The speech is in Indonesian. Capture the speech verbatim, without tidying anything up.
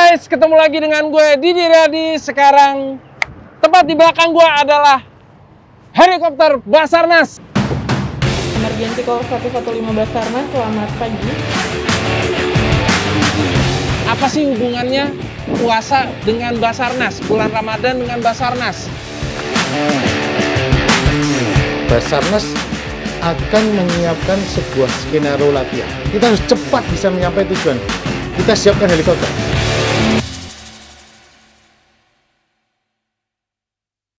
guys, ketemu lagi dengan gue Didi Riyadi. Sekarang tepat di belakang gue adalah helikopter Basarnas. Emergency Call satu satu lima Basarnas, selamat pagi. Apa sih hubungannya puasa dengan Basarnas? Bulan Ramadan dengan Basarnas? Basarnas akan menyiapkan sebuah skenario latihan. Kita harus cepat bisa mencapai tujuan. Kita siapkan helikopter.